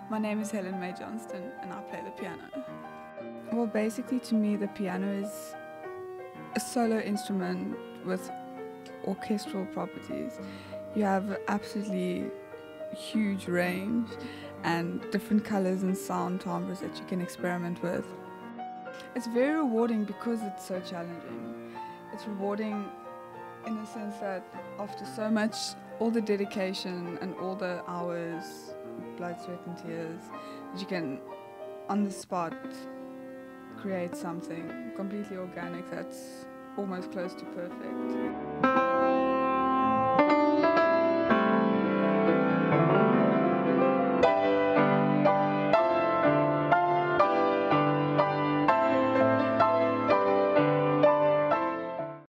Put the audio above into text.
My name is Helen-May Johnston and I play the piano. Well, basically to me the piano is a solo instrument with orchestral properties. You have absolutely huge range and different colors and sound timbres that you can experiment with. It's very rewarding because it's so challenging. It's rewarding in the sense that after so much, all the dedication and all the hours, blood, sweat and tears, that you can, on the spot, create something completely organic that's almost close to perfect.